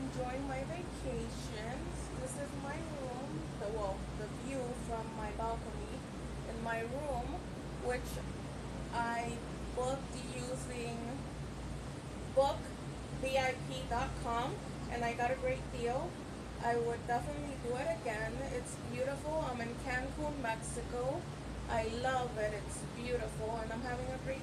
enjoying my vacations. This is my room, the view from my balcony in my room, which I booked using bookvip.com, and I got a great deal. I would definitely do it again. It's beautiful. I'm in Cancun, Mexico. I love it. It's beautiful, and I'm having a great